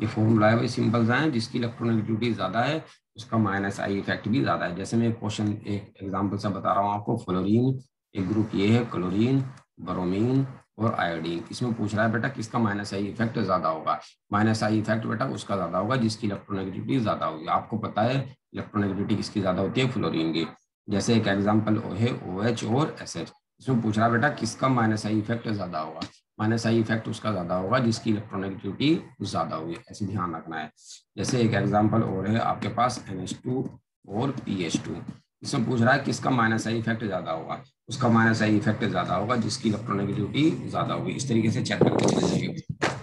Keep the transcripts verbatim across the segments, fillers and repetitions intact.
ये फॉर्मूला है वही सिंपल सा है, जिसकी इलेक्ट्रोनेगेटिविटी ज्यादा है उसका माइनस आई इफेक्ट भी ज्यादा है। जैसे मैं एक क्वेश्चन एक एग्जांपल से बता रहा हूँ आपको, फ्लोरीन एक ग्रुप ये है, क्लोरीन, ब्रोमीन और आयोडीन। इसमें पूछ रहा है बेटा किसका माइनस आई इफेक्ट ज्यादा होगा। माइनस आई इफेक्ट बेटा उसका ज्यादा होगा जिसकी इलेक्ट्रोनेगेटिविटी ज्यादा होगी। आपको पता है इलेक्ट्रोनेगेटिविटी किसकी ज्यादा होती है, फ्लोरीन की। जैसे एक एग्जाम्पल है ओ एच और एस एच। इसमें पूछ रहा है बेटा किसका माइनस आई इफेक्ट ज्यादा होगा। माइनस आई इफेक्ट उसका ज्यादा होगा जिसकी इलेक्ट्रोनेगेटिविटी ज्यादा होगी, ऐसे ध्यान रखना है। जैसे एक एग्जांपल और है आपके पास एन एच टू और पी एच टू। इसमें पूछ रहा है किसका माइनस आई इफेक्ट ज्यादा होगा। उसका माइनस आई इफेक्ट ज्यादा होगा जिसकी इलेक्ट्रोनेगेटिविटी ज्यादा होगी। इस तरीके से चेक करके चले जाएंगे।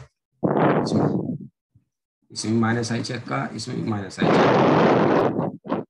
इसमें माइनस आई चेक का, इसमें माइनस आई चेक।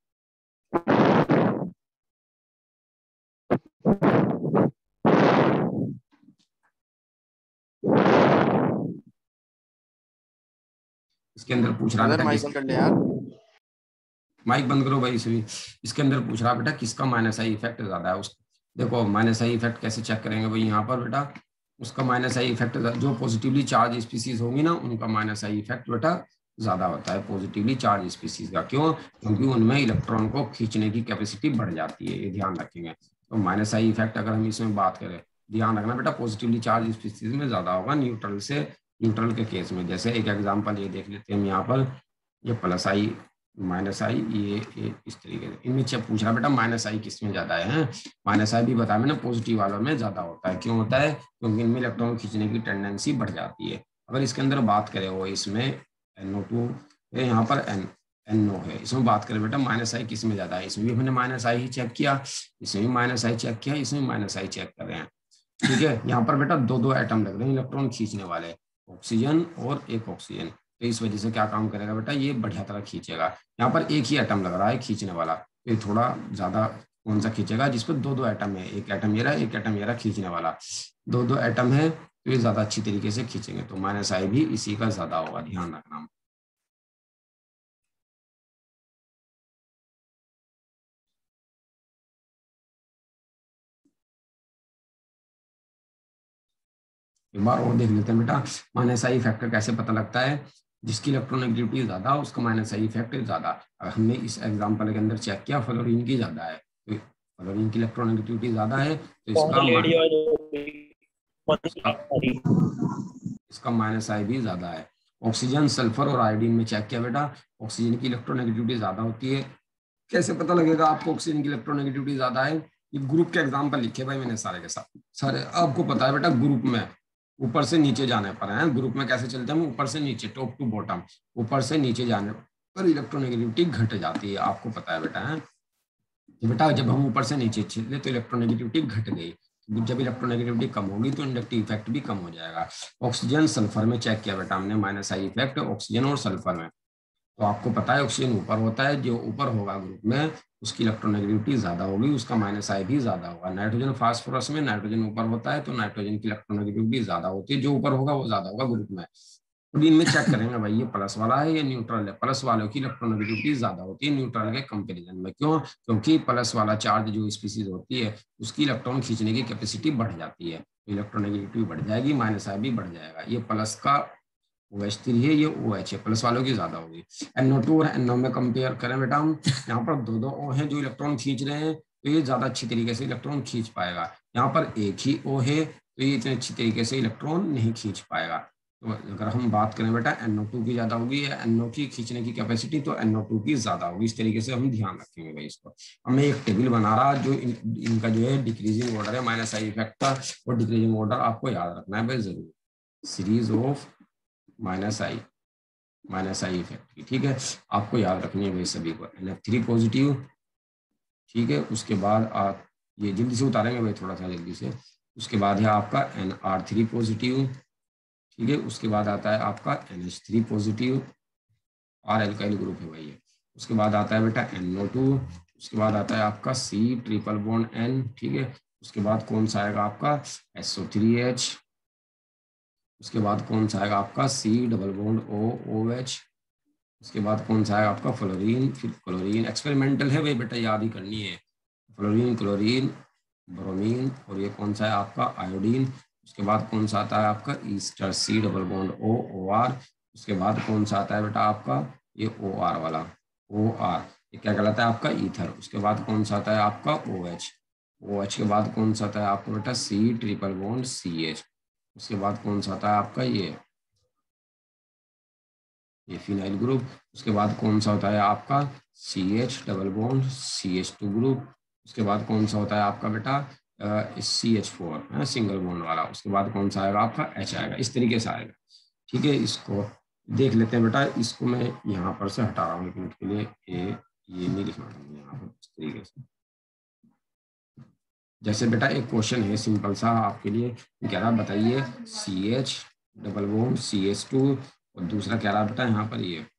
इसके अंदर पूछ रहा बेटा माइक बंद कर ले यार, माइक बंद करो भाई। इसमें इसके अंदर पूछ रहा बेटा किसका माइनस आई इफेक्ट ज्यादा है। उस देखो माइनस आई इफेक्ट कैसे चेक करेंगे भाई, यहाँ पर बेटा उसका माइनस आई इफेक्ट जो पॉजिटिवली चार्ज स्पीसीज होंगी ना उनका माइनस आई इफेक्ट बेटा ज्यादा होता है पॉजिटिवली चार्ज स्पीसीज का। क्यों? क्योंकि उनमें इलेक्ट्रॉन को खींचने की कैपेसिटी बढ़ जाती है, ये ध्यान रखेंगे। तो माइनस आई इफेक्ट अगर हम इसमें बात करें, ध्यान रखना बेटा पॉजिटिवली चार्ज स्पीसीज में ज्यादा होगा न्यूट्रल से, न्यूट्रल के केस में। जैसे एक एग्जाम्पल ये देख लेते हैं हम यहाँ पर, ये प्लस आई माइनस आई, ये, ये इस तरीके से इनमें से पूछ रहा बेटा माइनस आई किस में ज्यादा है। माइनस आई भी बताया मैंने पॉजिटिव वालों में ज्यादा होता है। क्यों होता है? क्योंकि इनमें इलेक्ट्रॉन खींचने की टेंडेंसी बढ़ जाती है। अगर इसके अंदर बात करें वो इसमें एन ओ टू, यहाँ पर एन एन ओ है, इसमें बात करें बेटा माइनस आई किस में ज्यादा है। इसमें भी हमने माइनस आई ही चेक किया, इसमें भी माइनस आई चेक किया, इसमें माइनस आई चेक कर रहे हैं। ठीक है, यहाँ पर बेटा दो दो एटम लग रहे हैं इलेक्ट्रॉन खींचने वाले, ऑक्सीजन और एक ऑक्सीजन। तो इस वजह से क्या काम करेगा बेटा, ये बढ़िया तरह खींचेगा। यहाँ पर एक ही एटम लग रहा है खींचने वाला, तो ये थोड़ा ज्यादा कौन सा खींचेगा जिसपे दो दो एटम है, एक एटम ये रहा, एक एटम ये रहा खींचने वाला, दो दो एटम है तो ये ज्यादा अच्छी तरीके से खींचेंगे। तो माइनस आई भी इसी का ज्यादा होगा, ध्यान रखना। एक बार और देख लेते हैं बेटा माइनस आई फैक्टर कैसे पता लगता है। जिसकी इलेक्ट्रोनेगेटिविटी ज्यादा उसका माइनस आई इफेक्ट ज्यादा। अगर हमने इस एग्जांपल के अंदर चेक किया फ्लोरीन की ज्यादा है, तो फ्लोरीन की इलेक्ट्रोनेगेटिविटी ज्यादा है तो इसका इसका, इसका माइनस आई भी ज्यादा है। ऑक्सीजन, सल्फर और आयोडीन में चेक किया बेटा, ऑक्सीजन की इलेक्ट्रोनेगेटिविटी ज्यादा होती है। कैसे पता लगेगा आपको ऑक्सीजन की इलेक्ट्रोनेगेटिविटी ज्यादा है? ये ग्रुप के एग्जांपल लिखे भाई मैंने सारे के साथ सारे। आपको पता है बेटा ग्रुप में ऊपर से नीचे जाने पर है, ग्रुप में कैसे चलते हैं हम, ऊपर से नीचे, टॉप टू बॉटम, ऊपर से नीचे जाने पर इलेक्ट्रोनेगेटिविटी घट जाती है। आपको पता है बेटा है बेटा जब हम ऊपर से नीचे चले तो इलेक्ट्रोनेगेटिविटी घट गई, जब इलेक्ट्रोनेगेटिविटी कम होगी तो इंडक्टिव इफेक्ट भी कम हो जाएगा। ऑक्सीजन सल्फर में चेक किया बेटा हमने माइनस आई इफेक्ट ऑक्सीजन और सल्फर में। तो आपको पता है ऑक्सीजन ऊपर होता है, जो ऊपर होगा ग्रुप में उसकी इलेक्ट्रोनेगेटिविटी ज्यादा होगी, उसका माइनस आई भी ज्यादा होगा। नाइट्रोजन फास्फोरस में नाइट्रोजन ऊपर होता है तो नाइट्रोजन की इलेक्ट्रोनेगेटिविटी ज्यादा होती है, जो ऊपर होगा वो ज्यादा होगा ग्रुप में। तो इनमें चेक करेंगे भाई ये प्लस वाला है या न्यूट्रल है। प्लस वालों की इलेक्ट्रोनेगेटिविटी ज्यादा होती है न्यूट्रल के कंपेरिजन में। क्यों? क्योंकि प्लस वाला चार्ज जो स्पीसीज होती है उसकी इलेक्ट्रॉन खींचने की कैपेसिटी बढ़ जाती है, तो इलेक्ट्रोनेगेटिविटी बढ़ जाएगी, माइनस आई भी बढ़ जाएगा। ये प्लस का ओ एच थ्री है, ये ओ एच है, प्लस वालों की ज्यादा होगी। एन ओ टू और एन ओ में कंपेयर करें बेटा हम, यहाँ पर दो दो ओ हैं जो इलेक्ट्रॉन खींच रहे हैं तो ये ज्यादा अच्छी तरीके से इलेक्ट्रॉन खींच पाएगा। यहाँ पर एक ही ओ है तो ये इतने अच्छी तरीके से इलेक्ट्रॉन नहीं खींच पाएगा। तो अगर हम बात करें बेटा एन ओ टू की ज्यादा होगी या एन ओ की खींचने की कैपेसिटी, तो एन ओ टू की ज्यादा होगी। इस तरीके से हम ध्यान रखेंगे भाई इसको। अब मैं एक टेबल बना रहा जो इन, इनका जो है डिक्रीजिंग ऑर्डर है माइनस आई इफेक्ट का, और डिक्रीजिंग ऑर्डर आपको याद रखना है भाई जरूर, series of minus I minus I effect की। ठीक है, आपको याद रखनी है भाई सभी को। एन एफ थ्री पॉजिटिव, ठीक है, उसके बाद आप ये जल्दी से उतारेंगे भाई थोड़ा सा जल्दी से। उसके बाद है आपका एन आर थ्री पॉजिटिव, ठीक है, उसके बाद आता है आपका N H three positive, R alkyl group है भाई ये। उसके बाद आता है बेटा एन ओ टू, उसके बाद आता है आपका सी ट्रिपल बॉन्ड एन, ठीक है, उसके बाद कौन सा आएगा आपका एस ओ थ्री एच, उसके बाद कौन सा आएगा आपका C double bond O O H, उसके बाद कौन सा आएगा आपका फ्लोरीन, फिर क्लोरीन। एक्सपेरिमेंटल है भाई बेटा याद ही करनी है, फ्लोरीन, क्लोरीन, ब्रोमीन, और ये कौन सा है आपका आयोडीन। उसके बाद कौन सा आता है आपका ester, C double bond O O R, उसके बाद कौन सा आता है बेटा आपका ये ओ आर वाला, ओ आर ये क्या कहलाता है आपका ईथर। उसके बाद कौन सा आता है आपका ओ एच, ओ एच के बाद कौन सा आता है आपका बेटा C triple bond C H. उसके बाद कौन सा आता है आपका ये ये फिनाइल ग्रुप। उसके बाद कौन सा होता है आपका C H double bond C H two group. उसके बाद कौन सा होता है आपका बेटा सी एच फोर है सिंगल बॉन्ड वाला। उसके बाद कौन सा आएगा आपका एच आएगा, इस तरीके से आएगा। ठीक है, इसको देख लेते हैं बेटा। इसको मैं यहाँ पर से हटा रहा हूँ एक मिनट के लिए, ए ये नहीं लिखना है यहाँ पर, इस तरीके से। जैसे बेटा एक क्वेश्चन है सिंपल सा आपके लिए, कह रहा बताइए C H double bond C H two, और दूसरा कह रहा बेटा यहाँ पर ये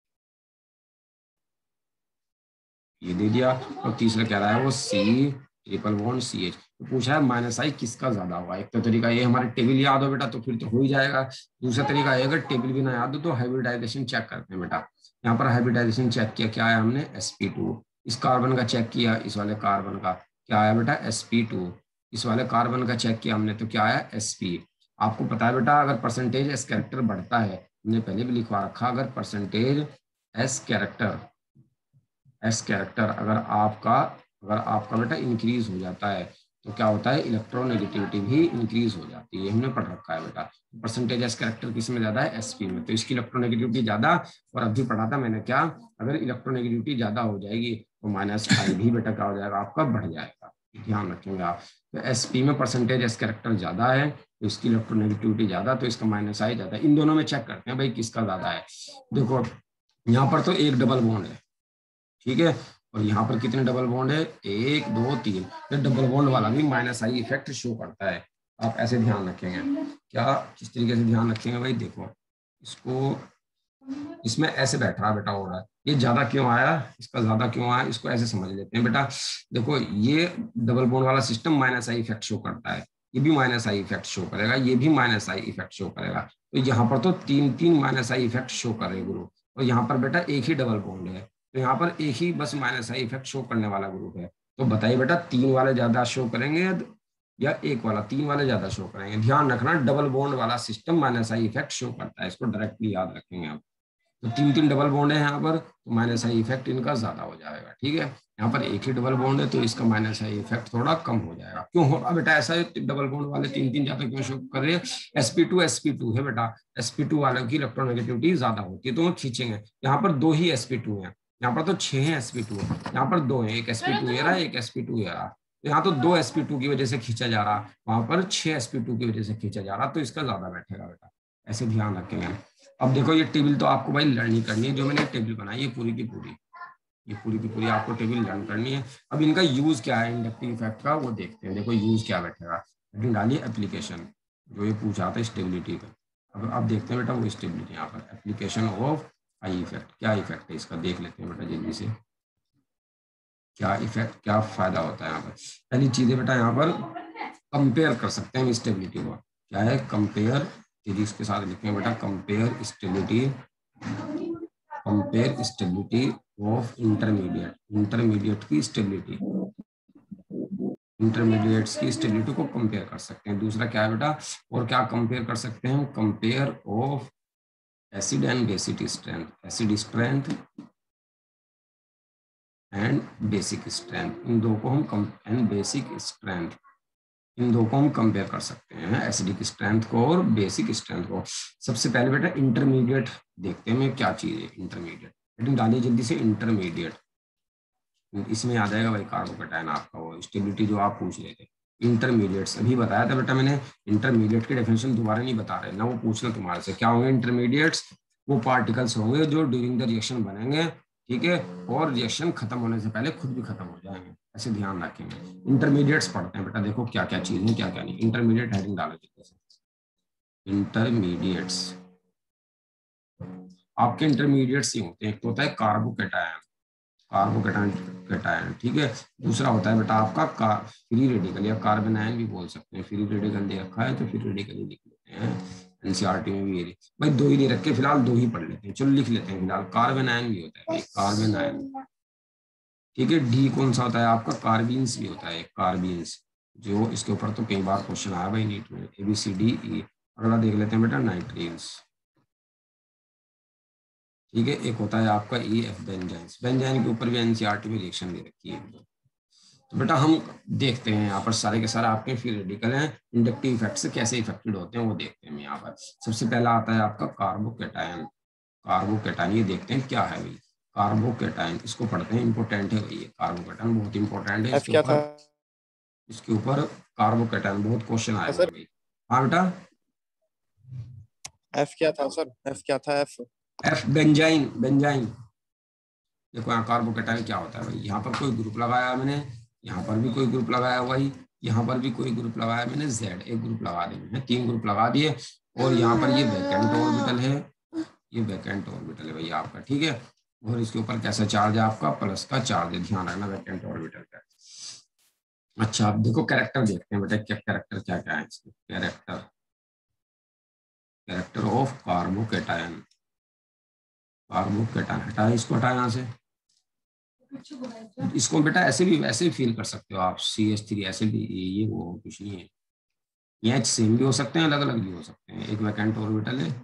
ये दे दिया, और तीसरा कह रहा है वो C triple bond C H. तो पूछा है माइनस आई किसका ज्यादा होगा। एक तो तरीका ये हमारे टेबल याद हो बेटा तो फिर तो हो ही जाएगा। दूसरा तरीका है अगर टेबल भी ना याद हो तो हाइब्रिडाइजेशन चेक करते हैं बेटा। यहाँ पर हाइब्रिडाइजेशन चेक किया, क्या है हमने एस पी टू। इस कार्बन का चेक किया, इस वाले कार्बन का क्या आया बेटा एस पी टू। इस वाले कार्बन का चेक किया हमने तो क्या आया एस पी। आपको पता है बेटा अगर परसेंटेज एस कैरेक्टर बढ़ता है, हमने पहले भी लिखवा रखा, अगर percentage S character S character अगर आपका अगर आपका बेटा इंक्रीज हो जाता है तो क्या होता है इलेक्ट्रोनेगेटिविटी भी इंक्रीज हो जाती है। हमने पढ़ रखा है बेटा परसेंटेज एस कैरेक्टर किस में ज्यादा है एसपी में, तो इसकी इलेक्ट्रोनेगेटिविटी ज्यादा। और अभी पढ़ा था मैंने क्या, अगर इलेक्ट्रोनेगेटिविटी ज्यादा हो जाएगी तो माइनस आई भी बेटा क्या हो जाएगा आपका बढ़ जाएगा, ध्यान रखेंगे आप। तो एसपी में परसेंटेज एस कैरेक्टर ज्यादा है तो इसकी इलेक्ट्रोनेगेटिविटी ज्यादा, तो इसका माइनस आई ज्यादा। इन दोनों में चेक करते हैं भाई किसका ज्यादा है। देखो यहाँ पर तो एक डबल बॉन्ड है, ठीक है, और यहाँ पर कितने डबल बॉन्ड है एक दो तीन। ये डबल बॉन्ड वाला भी माइनस आई इफेक्ट शो करता है। आप ऐसे ध्यान रखेंगे, क्या किस तरीके से ध्यान रखेंगे भाई। देखो इसको इसमें ऐसे बैठ रहा बेटा हो रहा है, ये ज्यादा क्यों आया, इसका ज्यादा क्यों आया, इसको ऐसे समझ लेते हैं बेटा। देखो ये डबल बॉन्ड वाला system minus I effect show करता है, ये भी माइनस आई इफेक्ट शो करेगा, ये भी माइनस आई इफेक्ट शो करेगा। तो यहाँ पर तो तीन तीन माइनस आई इफेक्ट शो कर रहे ग्रुप, और यहाँ पर बेटा एक ही डबल बॉन्ड है तो यहाँ पर एक ही बस माइनस आई इफेक्ट शो करने वाला ग्रुप है। तो बताइए बेटा तीन वाले ज्यादा शो करेंगे या एक वाला, तीन वाले ज्यादा शो करेंगे। ध्यान रखना डबल बॉन्ड वाला system minus I effect show करता है, इसको डायरेक्टली याद रखेंगे आप। तो तीन तीन डबल बॉन्ड है यहाँ पर तो माइनस आई इफेक्ट इनका ज्यादा हो जाएगा, ठीक है। यहाँ पर एक ही डबल बॉन्ड है तो इसका माइनस आई इफेक्ट थोड़ा कम हो जाएगा। क्यों होगा बेटा ऐसा है, डबल बॉन्ड वाले तीन तीन ज्यादा क्यों शो कर रहे हैं, एसपी टू एसपी टू है बेटा, एसपी टू वालों की इलेक्ट्रोनेगेटिविटी ज्यादा होती है तो वो खींचेंगे। यहाँ पर दो ही एसपी टू है, यहाँ पर तो छह है एसपी टू, यहाँ पर दो है, एक एसपी टू है रहा एक एसपी टू है रहा। तो यहाँ तो दो एसपी टू की वजह से खींचा जा रहा, वहां पर छह एसपी टू की वजह से खींचा जा रहा, तो इसका ज्यादा बैठेगा बेटा, ऐसे ध्यान रखेंगे। अब देखो ये टेबल तो आपको भाई लर्न ही करनी है, जो मैंने टेबल बनाई है पूरी की पूरी, ये पूरी की पूरी आपको टेबल लर्न करनी है। अब इनका यूज क्या है इंडक्टिव इफेक्ट का वो देखते हैं। देखो यूज क्या बैठेगा, लेकिन डालिए एप्लीकेशन, जो ये पूछा था स्टेबिलिटी का। अब अब देखते हैं बेटा वो स्टेबिलिटी, यहाँ पर एप्लीकेशन ऑफ आई इफेक्ट, क्या इफेक्ट है इसका देख लेते हैं बेटा जल्दी से। क्या इफेक्ट क्या फायदा होता है यहाँ पर। पहली चीज है बेटा यहाँ पर कंपेयर कर सकते हैं स्टेबिलिटी को, क्या है कंपेयर, तेजी इसके साथ लिखेंगे बेटा compare stability, compare stability of intermediate, intermediate की स्टेबिलिटी, इंटरमीडिएट्स की स्टेबिलिटी को कंपेयर कर सकते हैं। दूसरा क्या है बेटा, और क्या कंपेयर कर सकते हैं, compare of acid and basic strength, acid strength and basic strength, इन दो को हम एंड बेसिक स्ट्रेंथ, इन दो को हम कंपेयर कर सकते हैं, एसिडिक स्ट्रेंथ को और बेसिक स्ट्रेंथ को। सबसे पहले बेटा इंटरमीडिएट देखते हैं क्या चीज है इंटरमीडिएट, लेकिन डालिए जल्दी से इंटरमीडिएट, इसमें आ जाएगा भाई कार्बोकेटायन आपका वो स्टेबिलिटी जो आप पूछ रहे थे। इंटरमीडिएट्स अभी बताया था बेटा मैंने, इंटरमीडिएट की डेफिनेशन दोबारा नहीं बता रहे ना, वो पूछना तुम्हारे से क्या होंगे इंटरमीडिएट्स, वो पार्टिकल्स होंगे जो ड्यूरिंग द रिएक्शन बनेंगे, ठीक है, और रिएक्शन खत्म होने से पहले खुद भी खत्म हो जाएंगे, ऐसे ध्यान रखेंगे। इंटरमीडिएट्स पढ़ते हैं बेटा, देखो क्या क्या चीज है क्या क्या नहीं। इंटरमीडिएट हेडिंग डालो जैसे इंटरमीडिएट्स, आपके इंटरमीडिएट्स ही होते हैं, एक तो होता है कार्बोकेटायन, कार्बोकेटायन कैटायन, ठीक है। दूसरा होता है बेटा आपका फ्री रेडिकल या कार्बन आयन भी बोल सकते हैं, फ्री रेडिकल दे रखा है तो फ्री रेडिकल ही लिख लेते हैं, एनसीईआरटी में भी ये भाई दो ही दे रखे, फिलहाल दो ही पढ़ लेते हैं, चलो लिख लेते हैं फिलहाल। कार्बन आयन भी होता है भाई, कार्बन आयन, ठीक है। डी कौन सा होता है आपका, कार्बीन्स भी होता है, कार्बीन्स, जो इसके ऊपर तो कई बार क्वेश्चन आया भाई नीट में, A B C D E. अगला देख लेते हैं बेटा नाइट्रीन्स, ठीक है। एक होता है आपका ई एफ बेंजाइन, बेंजाइन के ऊपर भी एनसीईआरटी में रिएक्शन दे रखी है। तो बेटा हम देखते हैं यहाँ पर सारे के सारे आपके फ्री रेडिकल हैं, इंडक्टिव इफेक्ट से कैसे इफेक्टेड होते हैं वो देखते हैं। यहाँ पर सबसे पहला आता है आपका कार्बोकेटायन। कार्बोकेटायन ये देखते हैं क्या है भाई, कार्बोकेटायन इसको पढ़ते हैं, इंपोर्टेंट है भाई, कार्बोकेटायन बहुत इंपॉर्टेंट है। इसके ऊपर इसके ऊपर कार्बोकेटायन बहुत क्वेश्चन आए हुए भाई। हाँ बेटा एफ क्या था सर? एफ क्या था? F F benzene, benzene. देखो यहाँ कार्बोकेटायन क्या होता है भाई, यहाँ पर कोई ग्रुप लगाया मैंने, यहाँ पर भी कोई ग्रुप लगाया हुआ ही, यहाँ पर भी कोई ग्रुप लगाया मैंने, जेड एक ग्रुप लगा दिए मैंने, तीन ग्रुप लगा दिए। और यहाँ पर ये वैकेंट ऑर्बिटल है, ये वैकेंट ऑर्बिटल है भाई आपका, ठीक है। और इसके ऊपर कैसा चार्ज है आपका, प्लस का चार्ज है, ध्यान रखना वैकेंट ऑर्बिटल का। अच्छा आप देखो कैरेक्टर देखते हैं बेटा, क्या कैरेक्टर क्या क्या है इसके, character character of carbocation. Carbocation हटाए, इसको हटाए यहाँ से। इसको बेटा ऐसे भी वैसे भी फील कर सकते हो आप, सी एच थ्री ऐसे भी, ये वो कुछ नहीं है, ये एच सेम भी हो सकते हैं, अलग अलग भी हो सकते हैं। एक वैकेंट ऑर्बिटल है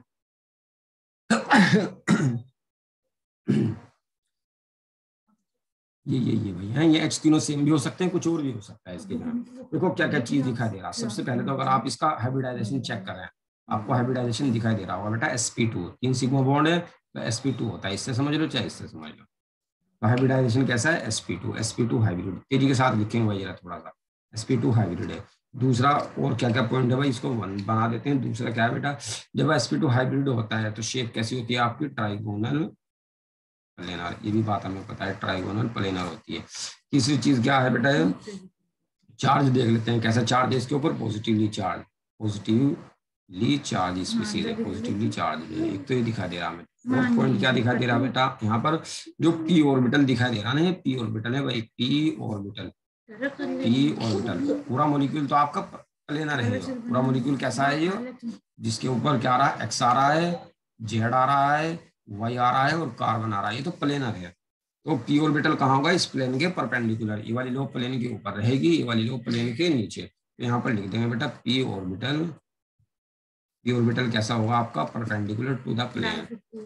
ये ये ये भाई है, ये एच तीनों सेम भी हो सकते हैं, कुछ और भी हो सकता है इसके यहाँ। देखो क्या क्या चीज दिखाई दे रहा है। सबसे पहले तो अगर आप इसका हाइब्रिडाइजेशन चेक कर रहे हैं, आपको हाइब्रिडाइजेशन दिखाई दे रहा होगा बेटा, एस पी टू, तीन सिग्मा बॉन्ड है तो एस पी टू होता है, इससे समझ लो चाहे इससे समझ लो। तो हाइब्रिडाइजेशन कैसा है, S P two, S P two hybrid, तेजी के साथ लिखेंगे भाई जरा थोड़ा सा, एस पी टू हाइब्रिड है। दूसरा और क्या क्या पॉइंट है भाई, इसको वन बना देते हैं। दूसरा क्या है बेटा, जब एस पी टू हाइब्रिड होता है तो शेप कैसी होती है आपकी, ट्राइगोनल प्लेनर, ये भी बात हमें पता है, ट्राइगोनल प्लेनर होती है। तीसरी चीज क्या है बेटा, चार्ज देख लेते हैं कैसा चार्ज है इसके ऊपर, positively charge, positively charge species है, पॉजिटिवली चार्ज है। एक तो ये दिखा दे रहा हमें। फोर्थ पॉइंट क्या दिखाई दे रहा है बेटा, यहाँ पर जो पी ऑर्बिटल दिखाई दे रहा है ना, पी ऑर्बिटल है भाई, पी ऑर्बिटल, पी ऑर्बिटल। पूरा मॉलिक्यूल तो आपका प्लेनर है, पूरा मॉलिक्यूल कैसा है ये, जिसके ऊपर क्या आ रहा है, एक्स आ रहा है, जेड आ रहा है, वाई आ रहा है और कार्बन आ रहा है, ये तो प्लेनर है। तो पी ऑर्बिटल कहाँ होगा, इस प्लेन के परपेंडिकुलर, ये वाली लो प्लेन के ऊपर रहेगी, ये वाली लो प्लेन के नीचे। तो यहाँ पर लिख देंगे बेटा पी ऑर्बिटल, पी ऑर्बिटल कैसा होगा आपका, perpendicular to the plane,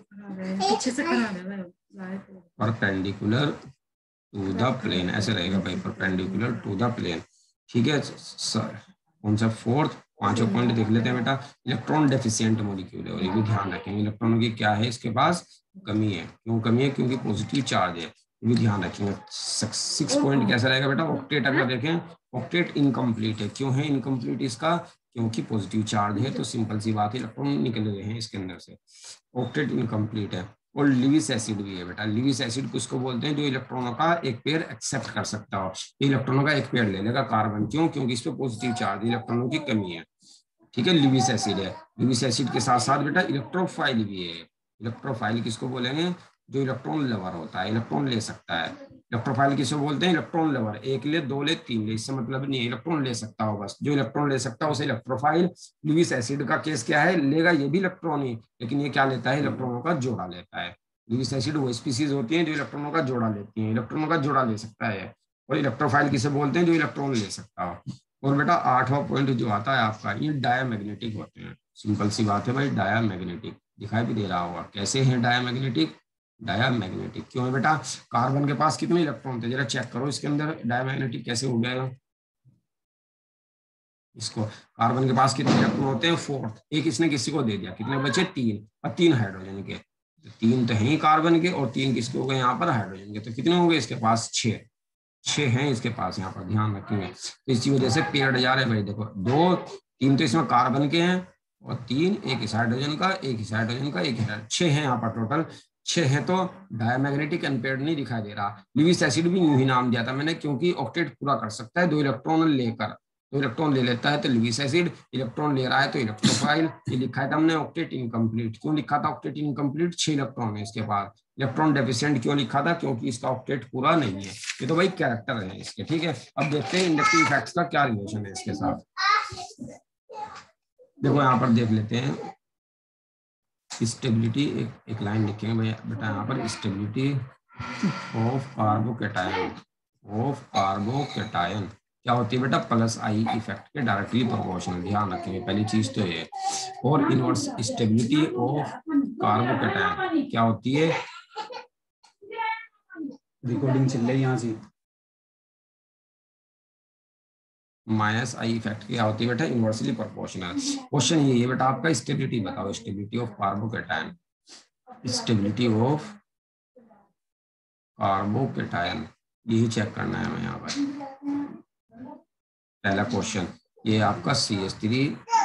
perpendicular to the plane, ऐसे रहेगा भाई, परपेंडिकुलर टू द प्लेन, ठीक है सर। कौन सा फोर्थ, पांचों पॉइंट देख लेते हैं बेटा। इलेक्ट्रॉन डेफिशिएंट मॉलिक्यूल है, और ये भी ध्यान रखेंगे, इलेक्ट्रॉनों की क्या है इसके पास, कमी है। क्यों कमी है, क्योंकि पॉजिटिव चार्ज है, ये भी ध्यान रखेंगे। सिक्स पॉइंट कैसा रहेगा बेटा, ऑक्टेट अगर देखें, ऑक्टेट इनकम्प्लीट है। क्यों है इनकम्प्लीट इसका, क्योंकि पॉजिटिव चार्ज है, तो सिंपल सी बात है, इलेक्ट्रॉन निकल रहे हैं इसके अंदर से, ऑक्टेट इनकम्प्लीट है। और लिविस एसिड भी है बेटा, लिविस एसिड किसको बोलते हैं, जो इलेक्ट्रॉनों का एक पेयर एक्सेप्ट कर सकता हो, इलेक्ट्रॉनों का एक पेयर ले लेगा कार्बन, क्यों, क्योंकि इस पे पॉजिटिव चार्ज, इलेक्ट्रॉनों की कमी है, ठीक है, लिविस एसिड है। लिविस एसिड के साथ साथ बेटा इलेक्ट्रोफाइल भी है। इलेक्ट्रोफाइल किसको बोलेंगे, जो इलेक्ट्रॉन लेवर होता है, इलेक्ट्रॉन ले सकता है। इलेक्ट्रोफाइल किसको बोलते हैं, इलेक्ट्रॉन लेवर, एक ले, दो ले, तीन ले, इससे मतलब नहीं है, इलेक्ट्रॉन ले सकता हो बस, जो इलेक्ट्रॉन ले सकता है उसे इलेक्ट्रोफाइल। लिविस एसिड का केस क्या है, लेगा ये भी इलेक्ट्रॉन ही, लेकिन ये क्या लेता है, इलेक्ट्रॉनों का जोड़ा लेता है। लिविस एसिड वो स्पीसीज होती है जो इलेक्ट्रॉनों का जोड़ा लेती है, इलेक्ट्रॉनों का जोड़ा ले सकता है। और इलेक्ट्रोफाइल किसे बोलते हैं, जो इलेक्ट्रॉन ले सकता हो। और बेटा आठवां पॉइंट जो आता है आपका, ये डायामैग्नेटिक होते हैं, सिंपल सी बात है भाई, डायामैग्नेटिक दिखाई भी दे रहा होगा। कैसे हैं डायामैग्नेटिक, डायामैग्नेटिक क्यों है बेटा, कार्बन के पास कितने इलेक्ट्रॉन थे, जरा चेक करो इसके अंदर, डायामैग्नेटिक कैसे हो गया, इसको कार्बन के पास कितने इलेक्ट्रॉन होते हैं, फोर्थ, एक इसने किसी को दे दिया, कितने बचे, तीन, और तीन हाइड्रोजन के, तीन तो हैं कार्बन के, और तीन किसके हो गए यहाँ पर, हाइड्रोजन के, तो कितने हो गए इसके पास, छह, छह हैं इसके पास, यहाँ पर ध्यान रखेंगे। तो इसी वजह से पेयर्ड जा रहे हैं भाई, देखो दो, तीन तो इसमें कार्बन के हैं, और तीन, एक इस हाइड्रोजन का, एक इस हाइड्रोजन का, एक छह है यहाँ पर टोटल, छह है। तो डायमैग्नेटिक अनपेयर्ड नहीं दिखाई दे रहा। लिविस एसिड भी यूं ही नाम दिया था मैंने, क्योंकि ऑक्टेट पूरा कर सकता है, दो इलेक्ट्रॉन लेकर, दो इलेक्ट्रॉन ले लेता है तो लिविस एसिड, इलेक्ट्रॉन ले रहा है तो इलेक्ट्रोफाइल। ये लिखा है था हमने ऑक्टेट इनकम्प्लीट, क्यों लिखा था ऑक्टेट इनकम्प्लीट, छह इलेक्ट्रॉन है इसके पास। इलेक्ट्रॉन डेफिशिएंट क्यों लिखा था, क्योंकि इसका ऑक्टेट पूरा नहीं है। ये तो भाई कैरेक्टर है इसके, ठीक है। अब देखते हैं इंडक्टिव इफेक्ट्स का क्या रिलेशन है इसके साथ। देखो यहाँ पर देख लेते हैं स्टेबिलिटी, एक, एक लाइन लिखेंगे भैया बेटा यहाँ पर, stability of carbocation, of carbocation क्या होती है बेटा, प्लस आई इफेक्ट के डायरेक्टली प्रोपोर्शनल, ध्यान रखेंगे पहली चीज तो ये। और इनवर्स स्टेबिलिटी ऑफ कार्बोकैटायन क्या होती है? रिकॉर्डिंग चल रही है यहाँ से। माइनस आई इफेक्ट क्या होती है बेटा? Inversely proportional. क्वेश्चन ये है बेटा आपका, स्टेबिलिटी बताओ, stability of carbocation, stability of carbocation, यही चेक करना है हमें यहाँ पर। पहला क्वेश्चन ये आपका C H three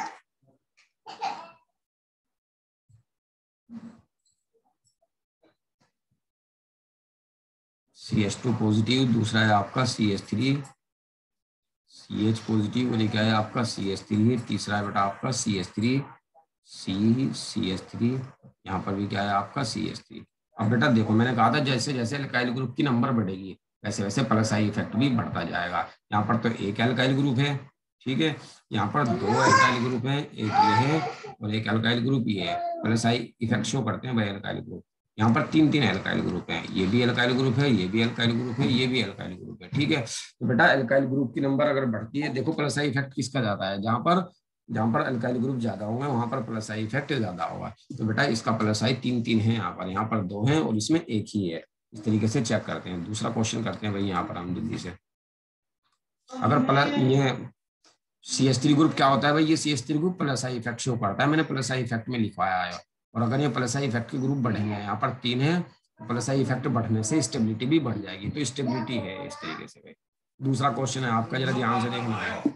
C H two positive, दूसरा है आपका C H three C H positive, और ये क्या है आपका सी एच थ्री, तीसरा है बेटा आपका C H three C C H three, यहाँ पर भी क्या है आपका सी एच थ्री। अब बेटा देखो मैंने कहा था जैसे जैसे एल्काइल ग्रुप की नंबर बढ़ेगी वैसे वैसे प्लस आई इफेक्ट भी बढ़ता जाएगा। यहाँ पर तो एक एल्काइल ग्रुप है, ठीक है, यहाँ पर दो एल्काइल ग्रुप है, एक ये है और एक एल्काइल ग्रुप ये है, प्लस आई इफेक्ट शो करते हैं भाई एल्काइल ग्रुप। यहाँ पर तीन तीन एल्काइल ग्रुप हैं, ये भी एल्काइल ग्रुप है, ये भी एल्काइल ग्रुप है, ये भी एल्काइल ग्रुप है, ठीक है। तो बेटा एल्काइल ग्रुप की नंबर अगर बढ़ती है, देखो प्लस आई इफेक्ट किसका ज्यादा है, जहां पर जहां पर अल्काइल ग्रुप ज्यादा होंगे वहां पर प्लस आई इफेक्ट ज्यादा होगा। तो बेटा इसका प्लस आई तीन तीन है, यहाँ पर यहाँ पर दो है और इसमें एक ही है। इस तरीके से चेक करते हैं। दूसरा क्वेश्चन करते हैं भाई यहाँ पर हम जल्दी से। अगर प्लस ये सी एस थ्री ग्रुप क्या होता है भाई, ये C S three group plus I effect show करता है, मैंने प्लस आई इफेक्ट में लिखवाया है। और अगर ये प्लस आई इफेक्ट के ग्रुप बढ़ेंगे, यहाँ पर तीन है, प्लस आई इफेक्ट बढ़ने से स्टेबिलिटी भी बढ़ जाएगी, तो स्टेबिलिटी है इस तरीके से भाई। दूसरा क्वेश्चन है आपका, जरा ध्यान से देखना है।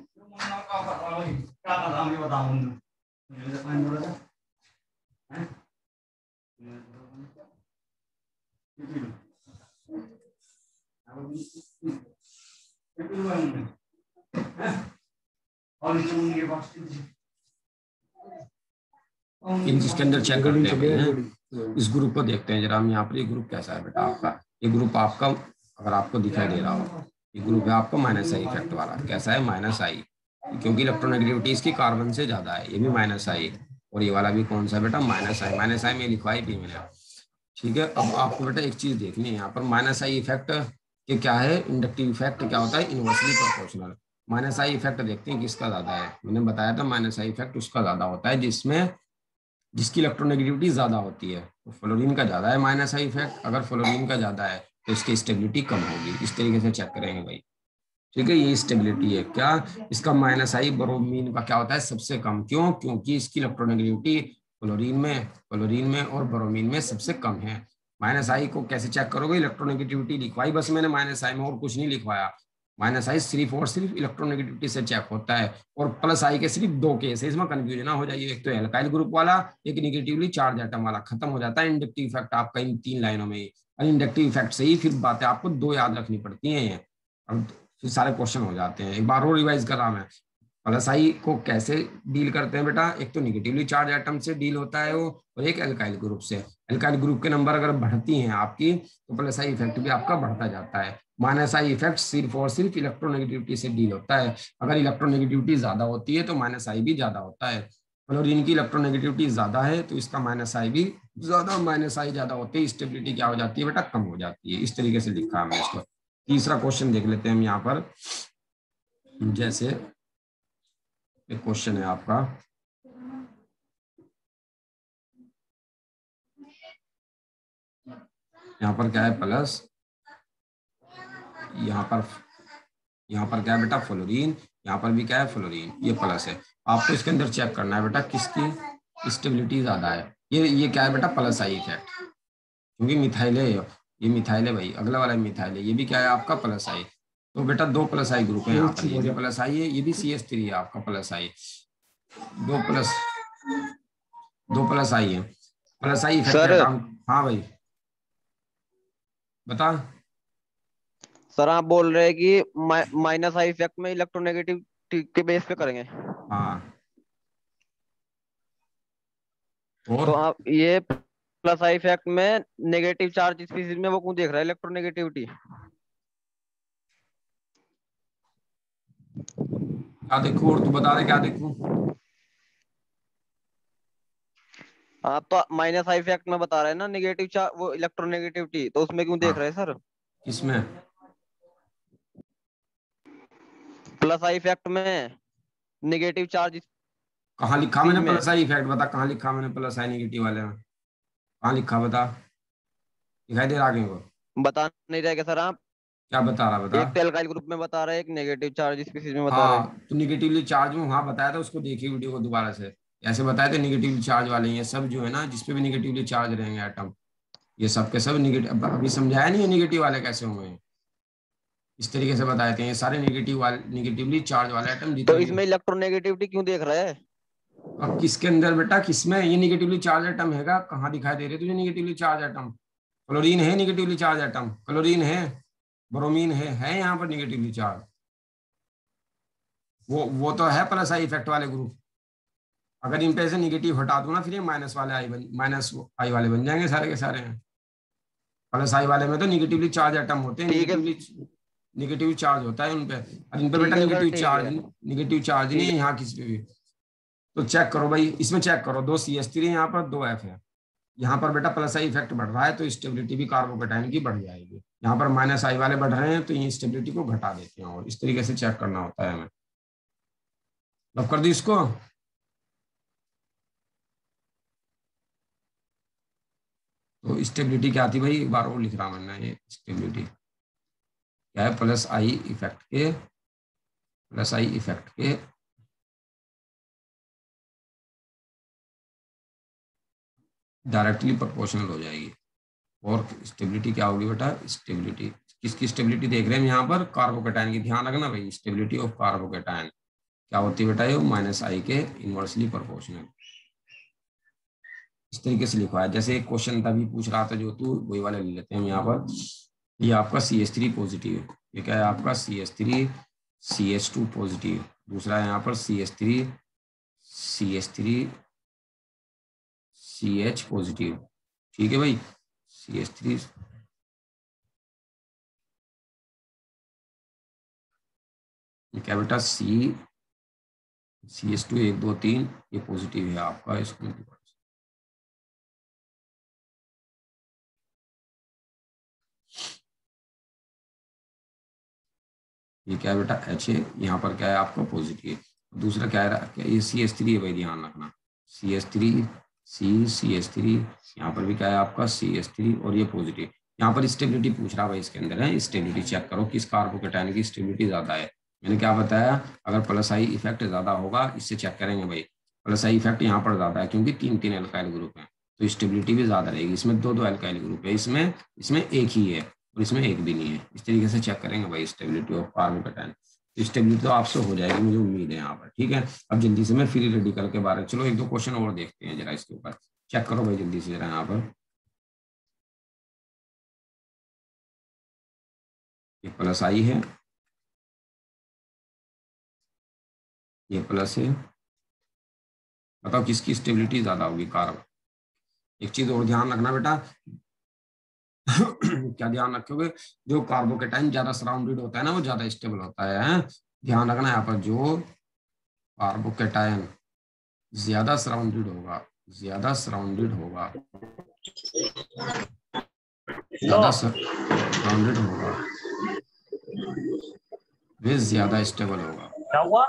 इसके अंदर चेक करते हैं, इस ग्रुप को देखते हैं जरा हम यहाँ पर। ये ग्रुप कैसा है बेटा आपका? ये ग्रुप आपका अगर आपको दिखाई दे रहा हो, ये ग्रुप है आपका माइनस आई इफेक्ट वाला। कैसा है? माइनस आई, क्योंकि इलेक्ट्रोनेगेटिविटी इसकी कार्बन से ज्यादा है। ये भी माइनस आई और ये वाला भी कौन सा बेटा? Minus I. माइनस आई में लिखवाई भी मैंने, ठीक है। अब आपको बेटा एक चीज देखनी है यहाँ पर, माइनस आई इफेक्ट के क्या है, इंडक्टिव इफेक्ट क्या होता है? Inversely proportional. Minus I effect देखते हैं किसका ज्यादा है। मैंने बताया था माइनस आई इफेक्ट उसका ज्यादा होता है जिसमें जिसकी इलेक्ट्रोनेगेटिविटी ज्यादा होती है। तो फ्लोरीन का ज्यादा है माइनस आई इफेक्ट। अगर फ्लोरीन का ज्यादा है तो इसकी स्टेबिलिटी कम होगी। इस तरीके से चेक करेंगे भाई, ठीक है। ये स्टेबिलिटी है क्या इसका? माइनस आई ब्रोमीन का क्या होता है? सबसे कम। क्यों? क्योंकि इसकी इलेक्ट्रोनेगेटिविटी फ्लोरीन में फ्लोरीन में और ब्रोमीन में सबसे कम है। माइनस आई को कैसे चेक करोगे? इलेक्ट्रोनेगेटिविटी लिखवाई बस मैंने माइनस आई में, और कुछ नहीं लिखवाया। माइनस आई सिर्फ और सिर्फ इलेक्ट्रोनेगेटिविटी से चेक होता है। और प्लस आई के सिर्फ दो केस है, इसमें कंफ्यूजन ना हो जाइए। एक तो एल्काइल ग्रुप वाला, एक निगेटिवली चार्ज एटम वाला। खत्म हो जाता है इंडक्टिव इफेक्ट आपका इन तीन लाइनों में। इंडक्टिव इफेक्ट से ही फिर बातें आपको दो याद रखनी पड़ती हैं, अब फिर सारे क्वेश्चन हो जाते हैं। एक बार और रिवाइज कर रहा मैं। प्लस आई को कैसे डील करते हैं बेटा? एक तो निगेटिवली चार्ज एटम से डील होता है वो, और एक एल्काइल ग्रुप से। एल्काइल ग्रुप के नंबर अगर बढ़ती हैं आपकी तो प्लस आई इफेक्ट भी आपका बढ़ता जाता है। माइनस आई इफेक्ट सिर्फ और सिर्फ इलेक्ट्रोनेगेटिविटी से डील होता है। अगर इलेक्ट्रोनेगेटिविटी ज्यादा होती है तो माइनस आई भी ज्यादा होता है। फ्लोरीन की इलेक्ट्रोनेगेटिविटी ज्यादा है तो इसका माइनस आई भी ज्यादा। माइनस आई ज्यादा होती है, स्टेबिलिटी क्या हो जाती है बेटा? कम हो जाती है। इस तरीके से लिखा है इसको। तीसरा क्वेश्चन देख लेते हैं हम यहाँ पर। जैसे एक क्वेश्चन है आपका, यहाँ पर क्या है? प्लस, यहाँ पर यहाँ पर क्या है बेटा? फ्लोरीन। यहाँ पर भी क्या है? फ्लोरीन। ये प्लस है। आपको इसके अंदर चेक करना है बेटा किसकी स्टेबिलिटी ज्यादा है। ये ये क्या है बेटा? प्लस आई इफेक्ट, क्योंकि मिथाइल है, ये मिथाइल है भाई। अगला वाला मिथाइल है, ये भी क्या है आपका? Plus I. तो बेटा दो प्लस आई ग्रुप है यहाँ पर। ये भी प्लस आई है, ये भी सी एस थ्री है आपका प्लस आई। दो प्लस दो प्लस आई है। Plus I effect sir. हाँ भाई बता। सर आप बोल रहे हैं कि माइनस आई इफेक्ट में इलेक्ट्रोनेगेटिव के बेस पे करेंगे। हाँ, तो आप ये प्लस आई इफेक्ट में नेगेटिव चार्ज स्पीशीज में वो कौन देख रहा है इलेक्ट्रोनेगेटिविटी? क्या देखूं? और तू बता दे क्या देखूं? आप तो माइनस आई इफेक्ट में बता रहे हैं ना नेगेटिव चार्ज, वो इलेक्ट्रोनेगेटिविटी, तो उसमें क्यों देख हाँ, रहे हैं सर? किसमें? प्लस आई इफेक्ट में नेगेटिव चार्ज। कहाँ लिखा मैंने प्लस आई इफेक्ट? बता कहाँ लिखा मैंने प्लस आई नेगेटिव वाले में? कहाँ लिखा बता, दिखाई दे रहा आगे को? बता नहीं रहे क्या सर आप? क्या बता रहा बता? एक तो एल्काइल ग्रुप में बता रहे, एक नेगेटिव चार्ज स्पीशीज में बता रहे। हाँ तो निगेटिवली चार्ज में वहां बताया था, उसको देखिए वीडियो को दोबारा से, ऐसे बताया था निगेटिवली चार्ज वाले ये सब जो है ना, जिसपे भी निगेटिवली चार्ज रहेंगे एटम, ये सब के सब निगेटिव, अभी समझाया नहीं है निगेटिव वाले कैसे होंगे, इस तरीके से बताए थे, ये सारे निगेटिव वाले, निगेटिवली चार्ज वाले एटम तो जितने भी। इसमें इलेक्ट्रोनेगेटिविटी क्यों देख रहा है? अब किसके अंदर बेटा, किसमें ये निगेटिवली चार्ज एटम हैगा, कहाँ दिखाई दे रहे तुझे निगेटिवली चार्ज एटम? क्लोरीन है निगेटिवली चार्ज एटम, क्लोरीन है, ब्रोमीन है है यहाँ पर निगेटिवली चार्ज, वो वो तो है प्लस आई इफेक्ट वाले ग्रुप। अगर इन पे से निगेटिव हटा दूं ना, फिर ये माइनस वाले आई बन माइनस आई वाले बन जाएंगे सारे के सारे। प्लस आई वाले में तो निगेटिवली चार्ज एटम होते हैं, ठीक है, निगेटिवली निगेटिव चार्ज होता है उन पे, और इन पे ठीक बेटा है सर, निगेटिव ठीक चार्ज, है, निगेटिव चार्ज नहीं ठीक है है। यहाँ किसी पे भी। तो चेक करो भाई, इसमें चेक करो, दो सी एस थ्री यहाँ पर, दो एफ है, यहाँ पर बेटा प्लस आई इफेक्ट बढ़ रहा है तो स्टेबिलिटी भी कार्बोकेटाइन की बढ़ जाएगी। यहाँ पर माइनस आई वाले बढ़ रहे हैं तो ये स्टेबिलिटी को घटा देते हैं, और इस तरीके से चेक करना होता है हमें। अब कर दी इसको। तो स्टेबिलिटी क्या थी भाई, एक बार और लिख रहा हूं मैं, ये स्टेबिलिटी क्या है, प्लस आई इफेक्ट के, प्लस आई इफेक्ट के डायरेक्टली प्रोपोर्शनल हो जाएगी। और स्टेबिलिटी क्या होगी बेटा, स्टेबिलिटी किसकी स्टेबिलिटी देख रहे हैं यहाँ पर, कार्बोकेटाइन की, ध्यान रखना भाई, स्टेबिलिटी ऑफ कार्बोकेटाइन क्या होती है बेटा, ये माइनस आई के इनवर्सली प्रोपोर्शनल। इस तरीके से लिखा है, जैसे एक क्वेश्चन तभी पूछ रहा था जो तू, वही वाले ले लेते हैं यहाँ पर। ये आपका सी एच थ्री पॉजिटिव है, ये क्या है आपका C H three C H two positive, दूसरा है यहाँ पर C H three C H three C H positive, ठीक है भाई, सी एच थ्री क्या बेटा, सी सी एच टू एक दो तीन, ये पॉजिटिव है आपका, इसको ये क्या है बेटा एच है, यहाँ पर क्या है आपका पॉजिटिव, दूसरा क्या है क्या, ये सी एच थ्री है भाई, ध्यान रखना, C H three C C H three, यहाँ पर भी क्या है आपका सी एच थ्री और ये पॉजिटिव। यहाँ पर स्टेबिलिटी पूछ रहा भाई, इसके अंदर है स्टेबिलिटी, चेक करो किस कार्बोकेटाइन की स्टेबिलिटी ज्यादा है। मैंने क्या बताया, अगर प्लस आई इफेक्ट ज्यादा होगा, इससे चेक करेंगे भाई, प्लस आई इफेक्ट यहाँ पर ज्यादा है क्योंकि तीन तीन एल्काइल ग्रुप है, तो स्टेबिलिटी भी ज्यादा रहेगी। इसमें दो दो एल्काइल ग्रुप है, इसमें इसमें एक ही है और इसमें एक भी नहीं है। इस तरीके से चेक करेंगे भाई स्टेबिलिटी ऑफ कार्बोकेटाइन। स्टेबिलिटी तो आपसे हो जाएगी, मुझे उम्मीद है यहाँ पर, ठीक है। अब जल्दी से मैं फ्री रेडिकल के बारे में, चलो एक दो क्वेश्चन और देखते हैं जरा इसके ऊपर, चेक करो भाई जल्दी से जरा यहाँ पर। ये प्लस आई है, ये प्लस है, बताओ किसकी स्टेबिलिटी ज्यादा होगी, कार्बन। एक चीज और ध्यान रखना बेटा क्या ध्यान रखोगे, जो कार्बोकेटाइन ज्यादा सराउंडेड होता है ना, वो ज्यादा स्टेबल होता है, ध्यान रखना यहाँ पर, जो कार्बोकेटाइन ज्यादा सराउंडेड होगा, ज्यादा सराउंडेड होगा ज्यादा सराउंडेड होगा वे ज्यादा स्टेबल होगा। क्या हुआ?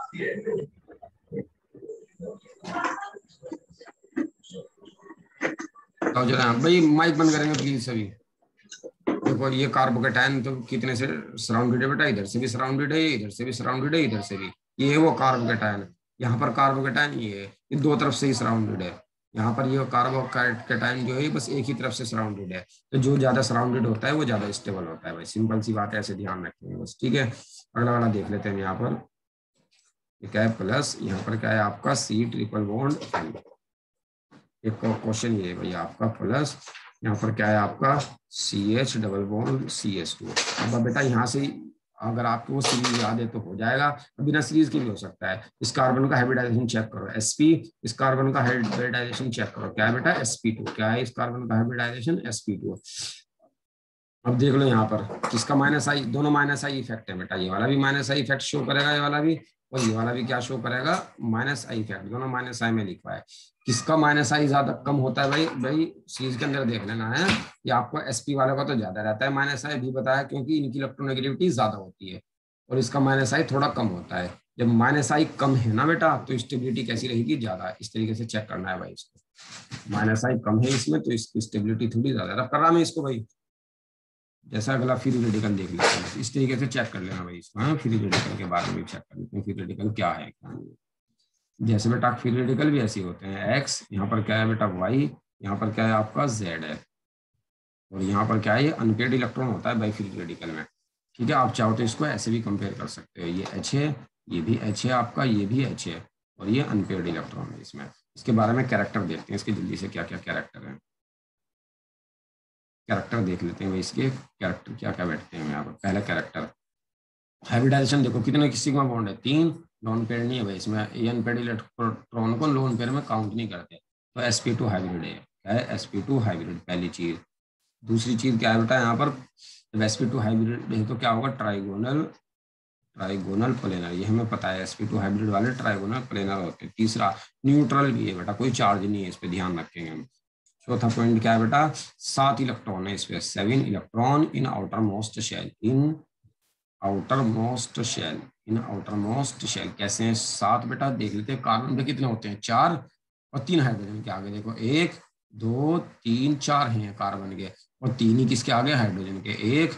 तो जरा भाई माइक बंद करेंगे प्लीज सभी। देखो ये कार्बोकेटाइन तो कितने से सराउंडेड है बेटा, इधर से भी सराउंडेड है, इधर से भी सराउंडेड है, इधर से भी, ये है वो कार्बोकेटाइन। यहाँ पर कार्बोकेटाइन ये है, ये दो तरफ से ही सराउंडेड है। यहाँ पर ये कार्बोकेटाइन जो है बस एक ही तरफ से सराउंडेड है, तो जो ज्यादा सराउंडेड होता है वो ज्यादा स्टेबल होता है भाई, सिंपल सी बात है, ऐसे ध्यान रखेंगे बस, ठीक है। अगला वाला देख लेते हैं यहाँ पर, ये क्या है प्लस, यहाँ पर क्या है आपका सी ट्रिपल बॉन्ड एन। एक क्वेश्चन ये है भाई आपका प्लस, यहाँ पर क्या है आपका C H double bond C H two. अब बेटा यहाँ से अगर आपको वो सीरीज याद है तो हो जाएगा, बिना सीरीज के भी हो सकता है। इस कार्बन का हाइब्रिडाइजेशन चेक करो एसपी, इस कार्बन का हाइब्रिडाइजेशन चेक करो, क्या है बेटा एस पी टू, क्या है इस कार्बन का हाइब्रिडाइजेशन एस पी टू। अब देख लो यहाँ पर किसका माइनस आई, दोनों माइनस आई इफेक्ट है बेटा, ये वाला भी माइनस आई इफेक्ट शो करेगा, ये वाला भी, और ये वाला भी क्या शो करेगा, माइनस आई इफेक्ट, दोनों माइनस आई में लिखा है। किसका माइनस आई ज्यादा कम होता है भाई, भाई सीरीज के अंदर देख लेना है, ये आपको एसपी वाले का तो ज्यादा रहता है माइनस आई, भी बताया क्योंकि इनकी इलेक्ट्रोनेगेटिविटी ज्यादा होती है, और इसका माइनस आई थोड़ा कम होता है। जब माइनस आई कम है ना बेटा, तो स्टेबिलिटी कैसी रहेगी, ज्यादा। इस तरीके से चेक करना है भाई इसको, माइनस आई कम है इसमें तो इसकी स्टेबिलिटी थोड़ी ज्यादा है। रब कर रहा मैं इसको भाई, जैसा अगला फ्री रेडिकल देख लेते हैं, इस तरीके से चेक कर लेना भाई इसको। हाँ, फ्री रेडिकल के बारे में चेक कर लेते हैं, फ्री रेडिकल क्या है क्या नहीं। जैसे बेटा फ्री रेडिकल भी ऐसे होते हैं, एक्स यहाँ पर क्या है बेटा वाई, यहाँ पर क्या है आपका जेड है, और यहाँ पर क्या है ये अनपेड इलेक्ट्रॉन होता है भाई फ्री रेडिकल में। ठीक है, आप चाहो तो इसको ऐसे भी कंपेयर कर सकते हो, ये एच है, ये भी एच है आपका, ये भी एच है, और ये अनपेड इलेक्ट्रॉन है इसमें। इसके बारे में कैरेक्टर देखते हैं इसके जल्दी से, क्या क्या कैरेक्टर है, कैरेक्टर देख लेते हैं भाई इसके, कैरेक्टर क्या क्या बैठते हैं यहाँ पर। पहला कैरेक्टर हाइब्रिडाइजेशन देखो कितने सिग्मा बॉन्ड है, तीन, लोन पेयर नहीं है भाई इसमें, ये अनपेड इलेक्ट्रॉन को लोन पेयर में काउंट नहीं करते, तो एस पी टू हाइब्रिड है, क्या है एस पी टू हाइब्रिड, पहली चीज। दूसरी चीज क्या है बेटा यहाँ पर, जब एस पी टू हाइब्रिड है तो क्या होगा, ट्राइगोनल, ट्राइगोनल प्लेनर, ये हमें पता है एस पी टू हाइब्रिड वाले ट्राइगोनल प्लेनर होते हैं। तीसरा न्यूट्रल भी है बेटा, कोई चार्ज नहीं है इस पर, ध्यान रखेंगे हम। चौथा पॉइंट क्या है बेटा, सात इलेक्ट्रॉन है इस पे, seven electron in outer most shell, in outer most shell, in outer most shell कैसे हैं सात बेटा, देख लेते हैं। कार्बन पे कितने होते हैं, चार, और तीन हाइड्रोजन के आगे देखो, एक दो तीन चार हैं कार्बन के, और तीन ही किसके आगे, हाइड्रोजन के, एक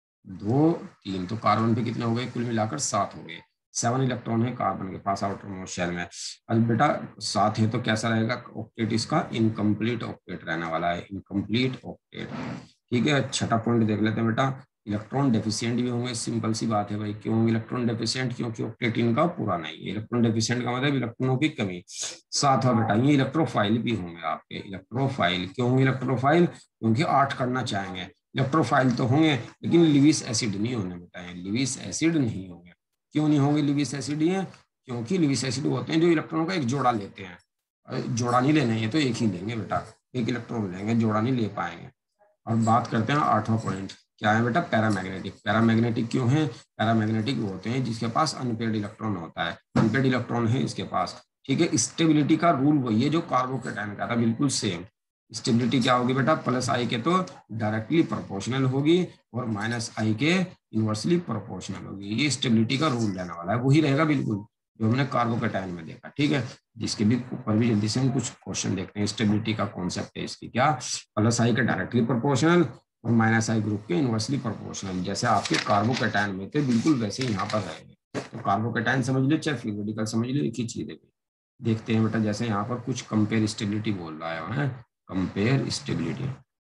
दो तीन, तो कार्बन पे कितने हो गए, कुल मिलाकर सात हो गए। सेवन इलेक्ट्रॉन है कार्बन के पास आउटर मोस्ट शेल में। अब बेटा सात है तो कैसा रहेगा ऑक्टेट, इसका इनकम्प्लीट ऑक्टेट रहने वाला है, इनकम्प्लीट ऑक्टेट। ठीक है, छठा पॉइंट देख लेते हैं बेटा, इलेक्ट्रॉन डेफिशिएंट भी होंगे, सिंपल सी बात है भाई, क्यों इलेक्ट्रॉन डेफिशिएंट, क्योंकि ऑक्टेट इनका पूरा नहीं है। इलेक्ट्रॉन डेफिशिएंट का मतलब इलेक्ट्रॉनों की कमी। सातवां बेटा ये इलेक्ट्रोफाइल भी होंगे आपके, इलेक्ट्रोफाइल क्यों होंगे, इलेक्ट्रोफाइल क्योंकि आठ करना चाहेंगे। इलेक्ट्रोफाइल तो होंगे लेकिन लिविस एसिड नहीं होने बेटा, लिविस एसिड नहीं होंगे। क्यों नहीं होंगे लिविस एसिड, ये क्योंकि लिविस एसिड होते हैं जो इलेक्ट्रॉनों का एक जोड़ा लेते हैं, जोड़ा नहीं लेना है तो एक ही लेंगे बेटा, एक इलेक्ट्रॉन लेंगे, जोड़ा नहीं ले पाएंगे। और बात करते हैं आठवां पॉइंट, क्या है बेटा, पैरामैग्नेटिक। पैरामैग्नेटिक क्यों है, पैरामैग्नेटिक वो होते हैं जिसके पास अनपेड इलेक्ट्रॉन होता है, अनपेड इलेक्ट्रॉन है इसके पास। ठीक है, स्टेबिलिटी का रूल वही है जो कार्बोकेटाइन का था, बिल्कुल सेम। स्टेबिलिटी क्या होगी बेटा, प्लस आई के तो डायरेक्टली प्रोपोर्शनल होगी, और माइनस आई के इनवर्सली प्रोपोर्शनल होगी। ये स्टेबिलिटी का रूल रहने वाला है, वही रहेगा बिल्कुल जो हमने कार्बोकेटाइन में देखा। ठीक है, जिसके भी ऊपर भी जल्दी से हम कुछ क्वेश्चन देखते हैं। स्टेबिलिटी का कॉन्सेप्ट है इसकी, क्या, प्लस आई के डायरेक्टली प्रोपोर्शनल और माइनस आई ग्रुप के इनवर्सली प्रोपोर्शनल, जैसे आपके कार्बोकेटाइन में थे बिल्कुल वैसे ही यहाँ पर रहेंगे। तो कार्बोकेटाइन समझ लो चाहे फ्री रेडिकल समझ लो, एक ही चीज है। देखते हैं बेटा, जैसे यहाँ पर कुछ कंपेयर स्टेबिलिटी बोल रहा है, कंपेयर स्टेबिलिटी,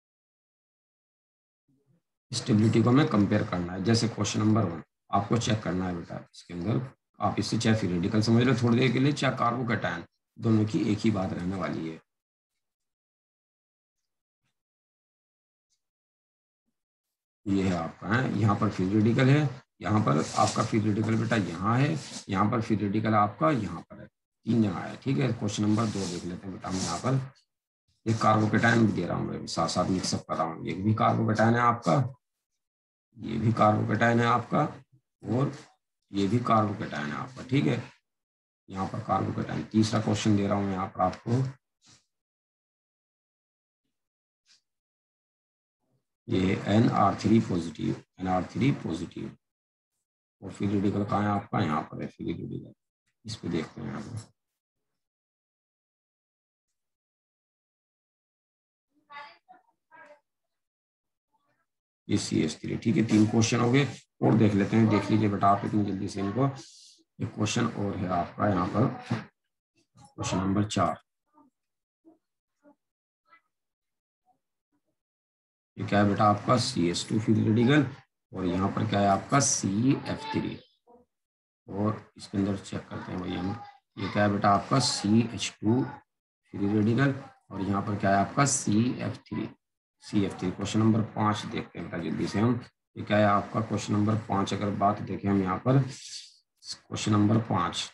स्टेबिलिटी को हमें कंपेयर करना है। जैसे क्वेश्चन नंबर वन आपको चेक करना है बेटा, इसके अंदर आप इससे चाहे फ्री रेडिकल समझ लो थोड़ी देर के लिए, चाहे कार्बोकेटाइन, दोनों की एक ही बात रहने वाली है। ये है आपका है, यहाँ पर फ्री रेडिकल है, यहाँ पर आपका फ्री रेडिकल बेटा यहाँ है, यहाँ पर फ्री रेडिकल आपका यहाँ पर है, तीन जगह है। ठीक है, क्वेश्चन नंबर दो देख लेते हैं बेटा हम यहाँ पर, एक कार्बोकेटाइन भी दे रहा हूँ मैं, साथ साथ मिक्सअप कर रहा हूँ। ये भी कार्बोकेटाइन है आपका, ये भी कार्बोकेटाइन है आपका, और ये भी कार्बोकेटाइन है आपका। ठीक है, यहाँ पर कार्बोकेटाइन। तीसरा क्वेश्चन दे रहा हूँ यहाँ पर आपको, ये N R three positive, N R three positive, और फ्री रेडिकल कहाँ है आपका, यहाँ पर है फ्री रेडिकल। इस पे देखते हैं यहाँ पर, ये सी एस थ्री। ठीक है, तीन क्वेश्चन हो गए, और देख लेते हैं, देख लीजिए बेटा आप इतनी जल्दी से इनको। एक क्वेश्चन और है आपका यहाँ पर, क्वेश्चन नंबर चार। ये क्या है बेटा आपका, C S two free radical, और यहाँ पर क्या है आपका सी एफ थ्री, और इसके अंदर चेक करते हैं भाई हम, ये क्या है बेटा आपका C H two free radical, और यहाँ पर क्या है आपका C F three, C F three. Question number पाँच देखते हैं बेटा जल्दी से हम, ये क्या है आपका क्वेश्चन नंबर पाँच। अगर बात देखें हम यहाँ पर क्वेश्चन नंबर पाँच,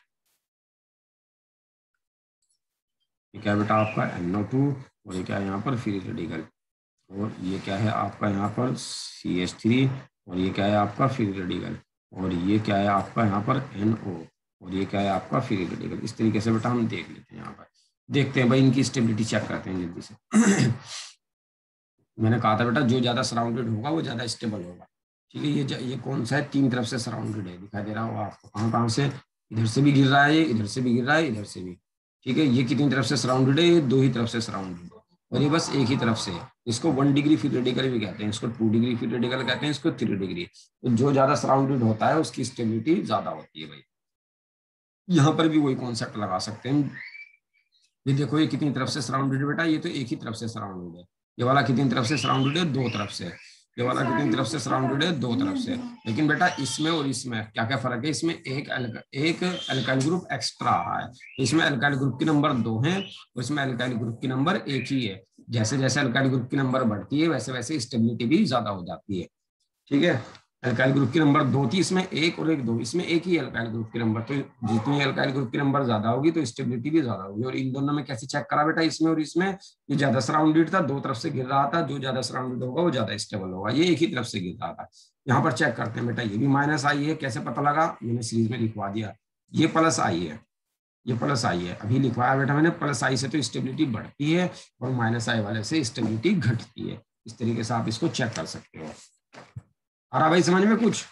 ये क्या है बेटा आपका एन ओ टू, और ये क्या है यहाँ पर फ्री रेडिकल, और ये क्या है आपका यहाँ पर सी एच थ्री, और ये क्या है आपका फ्री रेडिकल, और ये क्या है आपका यहाँ पर एन ओ, और ये क्या है आपका फ्री रेडिकल। इस तरीके से बेटा हम देख लेते हैं यहाँ पर, देखते हैं भाई इनकी स्टेबिलिटी चेक करते हैं जल्दी से। मैंने कहा था बेटा जो ज्यादा सराउंडेड होगा वो ज्यादा स्टेबल होगा। ठीक है, ये ये कौन सा है, तीन तरफ से सराउंडेड है, दिखाई दे रहा होगा आपको, कहाँ कहाँ से, इधर से भी गिर रहा है, इधर से भी गिर रहा है, इधर से भी, ठीक है, ये कितनी तरफ से सराउंडेड है, ये दो ही तरफ से सराउंडेड है, और ये बस एक ही तरफ से। इसको वन डिग्री फ्री रेडिकल भी कहते हैं, इसको टू डिग्री फ्री रेडिकल कहते हैं, इसको थ्री डिग्री। तो जो ज्यादा सराउंडेड होता है उसकी स्टेबिलिटी ज्यादा होती है भाई। यहाँ पर भी वही कॉन्सेप्ट लगा सकते हैं। ये देखो ये कितनी तरफ से सराउंडेड है बेटा, ये तो एक ही तरफ से सराउंडेड है। ये वाला कितनी तरफ से सराउंडेड है, दो तरफ से। ये वाला कितनी तरफ से सराउंडेड है, दो तरफ से। लेकिन बेटा इसमें और इसमें क्या क्या फर्क है, इसमें एक एक अल्काइल ग्रुप एक्स्ट्रा है। इसमें अल्काइल ग्रुप की नंबर दो है और इसमें अल्काइल ग्रुप की नंबर एक ही है। जैसे जैसे अल्काइल ग्रुप की नंबर बढ़ती है वैसे वैसे स्टेबिलिटी भी ज्यादा हो जाती है। ठीक है, अल्काइल ग्रुप की नंबर दो थी, इसमें एक और एक दो, इसमें एक ही अल्काइल ग्रुप की नंबर। तो जितनी अल्काइल ग्रुप की नंबर ज्यादा होगी तो स्टेबिलिटी भी ज्यादा होगी। और इन दोनों में कैसे चेक करा बेटा, इसमें और इसमें ये ज्यादा सराउंडेड था, दो तरफ से गिर रहा था, जो ज्यादा सराउंडेड होगा वो ज्यादा स्टेबल होगा, ये एक ही तरफ से गिर रहा था। यहाँ पर चेक करते हैं बेटा, ये भी माइनस आई है, कैसे पता लगा, मैंने सीरीज में लिखवा दिया। ये प्लस आई है, ये प्लस आई है, अभी लिखवाया बेटा मैंने। प्लस आई से तो स्टेबिलिटी बढ़ती है और माइनस आई वाले से स्टेबिलिटी घटती है। इस तरीके से आप इसको चेक कर सकते हो। आ रहा भाई समझ में कुछ?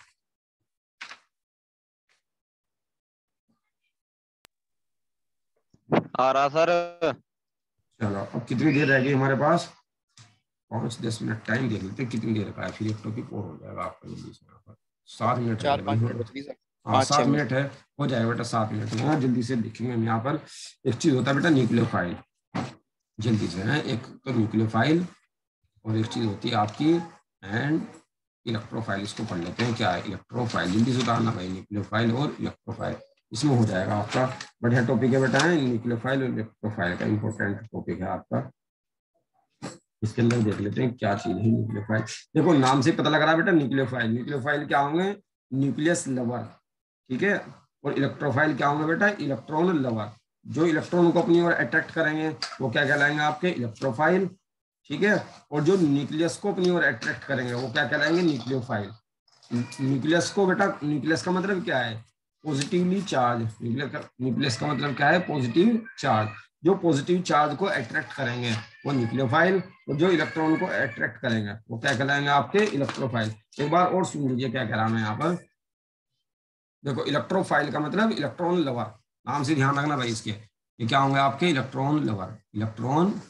आ रहा सर। चलो अब कितनी देर रह गई हमारे पास, पाँच दस मिनट टाइम देख लेते हैं कितनी देर का है, फिर एक टॉपिक और हो जाएगा आपका जल्दी से। यहाँ पर सात मिनट चार पाँच मिनट बच गई सर। हाँ सात मिनट है, हो जाएगा बेटा सात मिनट में। जल्दी से देखेंगे हम यहाँ पर। एक चीज होता है बेटा न्यूक्लियोफाइल, जल्दी से है। एक तो न्यूक्लियोफाइल और एक चीज होती है आपकी एंड इलेक्ट्रोफाइल। इसको पढ़ लेते हैं क्या है इलेक्ट्रोफाइल, जल्दी से उतारना भाई, न्यूक्लियोफाइल और इलेक्ट्रोफाइल। इसमें हो जाएगा आपका, बढ़िया टॉपिक है बेटा है न्यूक्लियोफाइल और इलेक्ट्रोफाइल का, इंपॉर्टेंट टॉपिक है आपका। इसके अंदर देख लेते हैं क्या चीज है न्यूक्लियोफाइल। देखो नाम से पता लग रहा है बेटा न्यूक्लियोफाइल। न्यूक्लियोफाइल क्या होंगे, न्यूक्लियस लवर, ठीक है। और इलेक्ट्रोफाइल क्या होंगे बेटा, इलेक्ट्रॉन लवर। जो इलेक्ट्रॉन को अपनी ओर अट्रैक्ट करेंगे वो क्या कहलाएंगे आपके, इलेक्ट्रोफाइल, ठीक है। और जो न्यूक्लियस को अपनी ओर अट्रैक्ट करेंगे वो क्या कहलाएंगे, न्यूक्लियोफाइल। न्यूक्लियस को बेटा, न्यूक्लियस का मतलब क्या है, पॉजिटिवली चार्ज। न्यूक्लियस का मतलब क्या है, पॉजिटिव चार्ज। जो पॉजिटिव चार्ज को अट्रैक्ट करेंगे वो न्यूक्लियोफाइल, और जो इलेक्ट्रॉन को अट्रैक्ट करेंगे वो क्या कहलाएंगे आपके, इलेक्ट्रोफाइल। एक बार और सुन लीजिए क्या कह रहा मैं यहाँ पर। देखो इलेक्ट्रोफाइल का मतलब इलेक्ट्रॉन लवर, नाम से ध्यान रखना भाई इसके। ये क्या होंगे आपके, electron lover, electron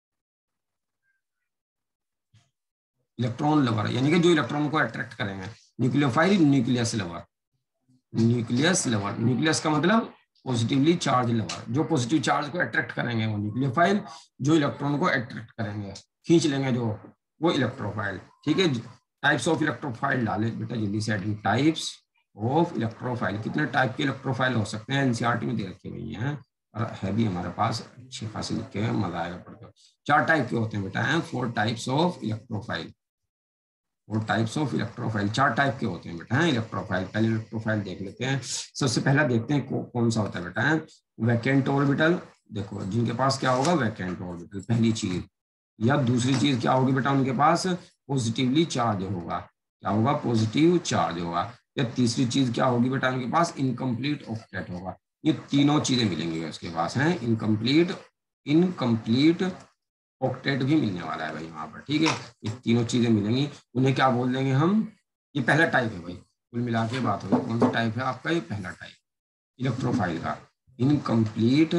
electron lover, यानी कि जो इलेक्ट्रॉन को अट्रैक्ट करेंगे। Nucleophile nucleus lover, nucleus lover, nucleus का मतलब पॉजिटिवली चार्ज लवर। जो पॉजिटिव चार्ज को अट्रैक्ट करेंगे वो न्यूक्लियोफाइल, जो इलेक्ट्रॉन को अट्रैक्ट करेंगे, खींच लेंगे जो, वो इलेक्ट्रोफाइल, ठीक है। टाइप्स ऑफ इलेक्ट्रोफाइल डाले बेटा जल्दी से, टाइप्स ऑफ इलेक्ट्रोफाइल। कितने टाइप के इलेक्ट्रोफाइल हो सकते हैं, एनसीईआरटी में दे रखे हुए हैं और है भी हमारे पास, अच्छे खासे लिखे हैं, मजा आएगा पढ़कर। चार टाइप के होते हैं बेटा हैं, four types of electrophile, four types of electrophile, चार टाइप के होते हैं बेटा हैं इलेक्ट्रोफाइल। पहले इलेक्ट्रोफाइल देख लेते हैं। सबसे पहला देखते हैं कौन सा होता है बेटा है, वैकेंट ऑर्बिटल। देखो जिनके पास क्या होगा, वैकेंट ऑर्बिटल पहली चीज। या दूसरी चीज क्या होगी बेटा, उनके पास पॉजिटिवली चार्ज होगा, क्या होगा, पॉजिटिव चार्ज होगा। या तीसरी चीज क्या होगी बेटा, उनके पास इनकम्प्लीट ऑक्टेट होगा। ये तीनों चीजें मिलेंगी उसके पास हैं, इनकम्प्लीट इनकम्प्लीट ऑक्टेट भी मिलने वाला है भाई वहां पर, ठीक है। ये तीनों चीजें मिलेंगी, उन्हें क्या बोल देंगे हम, ये पहला टाइप है भाई, कुल मिला के बात होगी। कौन सा टाइप है आपका, ये पहला टाइप इलेक्ट्रोफाइल का, इनकम्प्लीट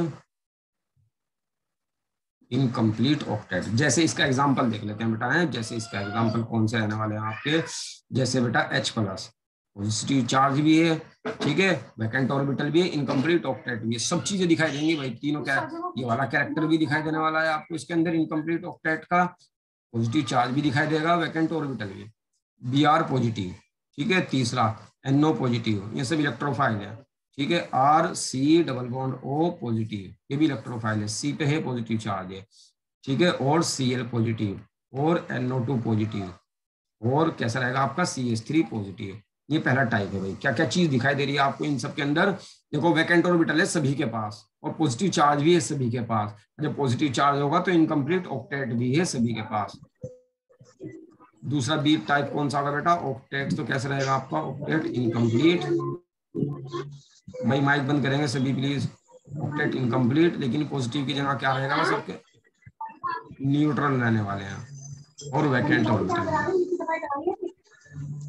इनकम्प्लीट ऑक्टेट। जैसे इसका एग्जांपल देख लेते हैं बेटा है, जैसे इसका एग्जांपल कौन से रहने वाले हैं आपके, जैसे बेटा H प्लस पॉजिटिव चार्ज भी है, ठीक है, वैकेंट ऑर्बिटल भी है, इनकम्प्लीट ऑक्टेट भी है, सब चीजें दिखाई देंगी भाई तीनों। क्या ये वाला कैरेक्टर भी दिखाई देने वाला है आपको इसके अंदर, इनकम्प्लीट ऑक्टेट का पॉजिटिव चार्ज भी दिखाई देगा, वैकेंट ऑर्बिटल भी, बी आर पॉजिटिव, ठीक है। तीसरा एनओ पॉजिटिव, ये सब इलेक्ट्रोफाइल है, ठीक है। R C double bond O positive, ये भी इलेक्ट्रोफाइल है, सी पे है पॉजिटिव चार्ज है, ठीक है। और सी एल पॉजिटिव, और एन ओ टू पॉजिटिव, और कैसा रहेगा आपका सी एच थ्री पॉजिटिव। ये पहला टाइप है भाई। क्या क्या चीज दिखाई दे रही है आपको इन सब के अंदर, देखो वैकेंट ऑर्बिटल है सभी के पास, और पॉजिटिव चार्ज भी है सभी के पास। जब पॉजिटिव चार्ज होगा तो इनकम्प्लीट ऑक्टेट भी है सभी के पास। दूसरा बी टाइप कौन सा होगा बेटा, ऑक्टेट। तो कैसा रहेगा आपका, ऑक्टेट इनकम्प्लीट। भाई माइक बंद करेंगे सभी प्लीज। ऑक्टेट इनकम्प्लीट, लेकिन पॉजिटिव की जगह क्या रहेगा, सबके न्यूट्रल रहने वाले हैं। और वैकेंट ऑर्बिटल,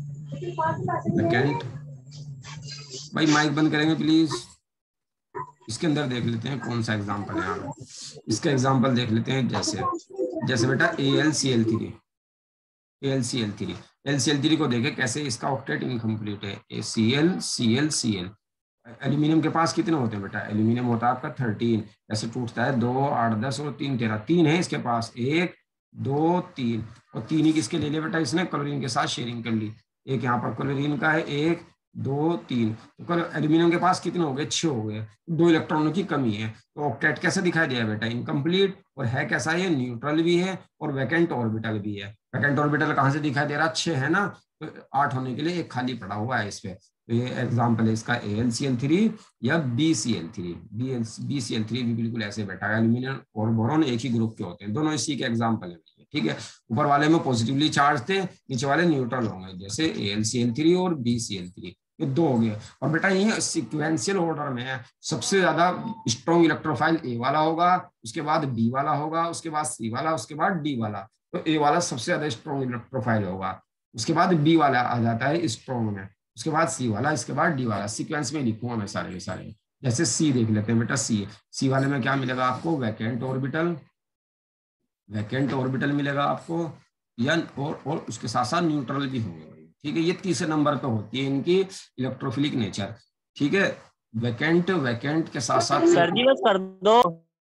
वैकेंट। भाई माइक बंद करेंगे प्लीज। इसके अंदर देख लेते हैं कौन सा एग्जाम्पल है यहाँ पे। इसका एग्जाम्पल देख लेते हैं, जैसे जैसे बेटा A L C L three, A L C L three, L C L three को देखे कैसे इसका ऑक्टेट इनकम्प्लीट है, A C L C L C L. Aluminium के पास कितने होते हैं बेटा, एल्यूमिनियम होता है आपका थर्टीन, ऐसे टूटता है दो आठ दस और तीन तेरह, तीन है इसके पास, एक दो तीन, और तीन ही किसके ले लिया बेटा इसने, क्लोरीन के साथ शेयरिंग कर ली, एक यहाँ पर क्लोरीन का है, एक दो तीन, तो एल्यूमिनियम के पास कितने हो गए, छह हो गए, दो इलेक्ट्रॉनों की कमी है। तो ऑक्टेट कैसे दिखाई दिया बेटा, इनकम्प्लीट, और है कैसा है, न्यूट्रल भी है और वैकेंट ऑर्बिटल भी है। वैकेंट ऑर्बिटल कहाँ से दिखाई दे रहा, छह है ना, तो आठ होने के लिए एक खाली पड़ा हुआ है इस पे। तो ये एग्जाम्पल है इसका A L C L three या B C L three, B L B C L three भी बिल्कुल ऐसे बैठा है, एल्यूमिनियम और बोरॉन एक ही ग्रुप के होते हैं, दोनों इसी के एग्जाम्पल है, ठीक है। ऊपर वाले में पॉजिटिवली चार्ज थे, नीचे वाले न्यूट्रल होंगे, जैसे A L C L three और बी सी एल थ्री, ये दो हो गए। और बेटा ये सिक्वेंशियल ऑर्डर में है, सबसे ज्यादा स्ट्रॉन्ग इलेक्ट्रोफाइल ए वाला होगा, उसके बाद बी वाला होगा, उसके बाद सी वाला, उसके बाद डी वाला। तो ए वाला सबसे ज्यादा स्ट्रॉन्ग इलेक्ट्रोफाइल होगा, उसके बाद बी वाला आ जाता है स्ट्रॉन्ग में, उसके बाद सी वाला, इसके बाद डी वाला। सीक्वेंस में लिखूंगा मैं सारे के सारे। जैसे सी देख लेते हैं बेटा, सी सी वाले में क्या मिलेगा आपको, वैकेंट ऑर्बिटल, वैकेंट ऑर्बिटल मिलेगा आपको, या और, और उसके साथ साथ न्यूट्रल भी होंगे, ठीक है। ये तीसरे नंबर पे होती है इनकी इलेक्ट्रोफिलिक नेचर, ठीक है। वैकेंट वैकेंट के साथ साथ सर जी बस कर दो,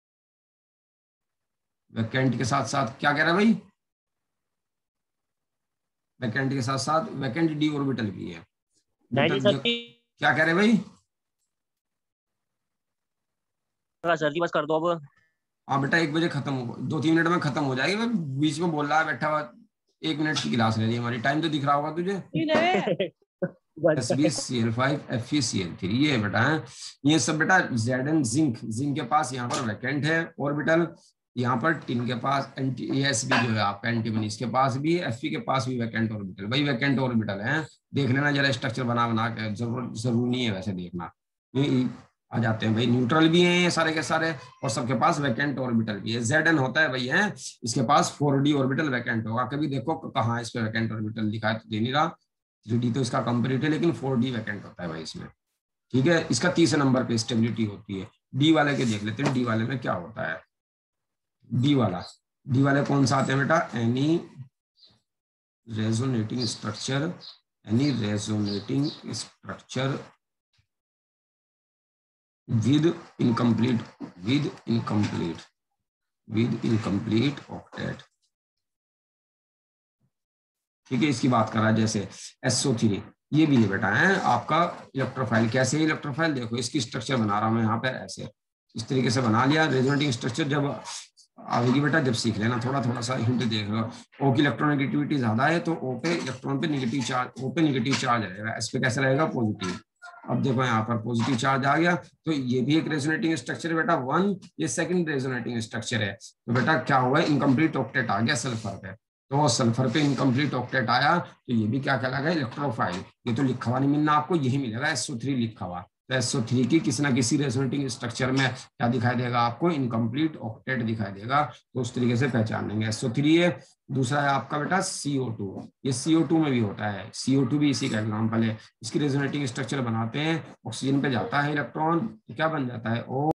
वैकेंट के साथ साथ क्या कह रहा है भाई, वैकेंट के साथ साथ वैकेंट डी ऑर्बिटल भी है। नहीं सर जी, क्या कह रहे भाई, सर जी बस कर दो अब। हाँ बेटा एक बजे खत्म हो, दो तीन मिनट में खत्म हो जाएगी, बीच में बोल रहा है बैठा हुआ, एक मिनट की क्लास रह रही है हमारी, टाइम तो दिख रहा होगा तुझे, S B C L five F E C L three, ये बेटा है, ये सब बेटा जेड एन जिंक, जिंक के पास यहाँ पर वैकेंट है ऑर्बिटल, यहाँ पर टिन के पास एंटी एस बी जो है आपका एंटीमनी, इसके पास भी, एफ के पास भी वैकेंट ऑर्बिटल, भाई वैकेंट ऑर्बिटल है, देख लेना जरा स्ट्रक्चर बना बना के, जरूर जरूर नहीं है वैसे देखना, ये आ जाते हैं भाई, न्यूट्रल भी हैं ये सारे के सारे, और सबके पास वैकेंट ऑर्बिटल भी है। जेड एन होता है भाई है, इसके पास फोर डी ऑर्बिटल वैकेंट होगा, कभी देखो कहाँ इस पे वैकेंट ऑर्बिटल लिखा है तो दे नहीं रहा, थ्री डी तो इसका कंप्लीट है, लेकिन फोर डी वैकेंट होता है भाई इसमें, ठीक है। इसका तीसरे नंबर पे स्टेबिलिटी होती है। डी वाले के देख लेते हैं, डी वाले में क्या होता है, डी वाला, डी वाले कौन सा आते हैं बेटा, any resonating structure, any resonating structure with incomplete with incomplete with incomplete octet, ठीक है। इसकी बात कर रहा है जैसे एस ओ थ्री, ये भी नहीं बेटा है आपका इलेक्ट्रोफाइल, कैसे इलेक्ट्रोफाइल देखो, इसकी स्ट्रक्चर बना रहा हूं मैं यहाँ पे, ऐसे इस तरीके से बना लिया। रेजोनेटिंग स्ट्रक्चर जब आएगी बेटा, जब सीख लेना, थोड़ा थोड़ा सा हिंट देख लो, ओ की इलेक्ट्रोनेगेटिविटी ज्यादा है तो ओ पे इलेक्ट्रॉन पे नेगेटिव चार्ज, ओ पे नेगेटिव चार्ज रहेगा, एस पे कैसा रहेगा, पॉजिटिव। अब देखो यहाँ पर पॉजिटिव चार्ज आ गया, तो ये भी एक रेजोनेटिंग स्ट्रक्चर है बेटा वन, ये सेकंड रेजोनेटिंग स्ट्रक्चर है, तो बेटा क्या हुआ, इनकम्प्लीट ऑक्टेट आ गया सल्फर पे, तो सल्फर पे इनकम्प्लीट ऑक्टेट आया, तो ये भी क्या कहलाएगा, इलेक्ट्रोफाइल। ये तो लिखा हुआ नहीं मिलना आपको, यही मिलेगा एस ओ थ्री लिखा हुआ, तो एस ओ थ्री की किसी ना किसी रेजोनेटिंग स्ट्रक्चर में क्या दिखाई देगा आपको, इनकम्प्लीट ऑक्टेट दिखाई देगा, तो उस तरीके से पहचान लेंगे। एस ओ थ्री है, दूसरा है आपका बेटा सी ओ टू, ये सी ओ टू में भी होता है, सी ओ टू भी इसी का एग्जाम्पल है। इसकी रेजोनेटिंग स्ट्रक्चर बनाते हैं, ऑक्सीजन पे जाता है इलेक्ट्रॉन, क्या बन जाता है, ओ